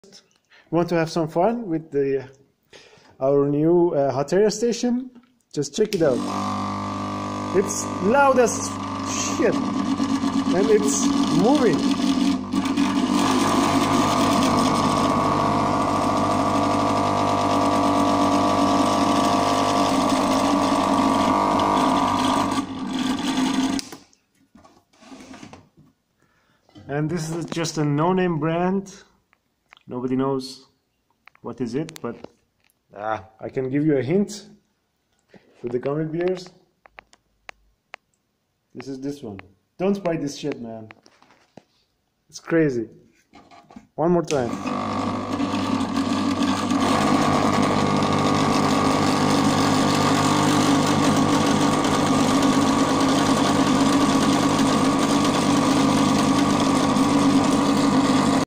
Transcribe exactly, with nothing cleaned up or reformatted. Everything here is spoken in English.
want to have some fun with the our new uh, hot air station, just check it out. It's loud as shit and it's moving. And this is just a no-name brand. Nobody knows what is it, but ah, I can give you a hint with the gummy bears. This is this one. Don't buy this shit, man. It's crazy. One more time.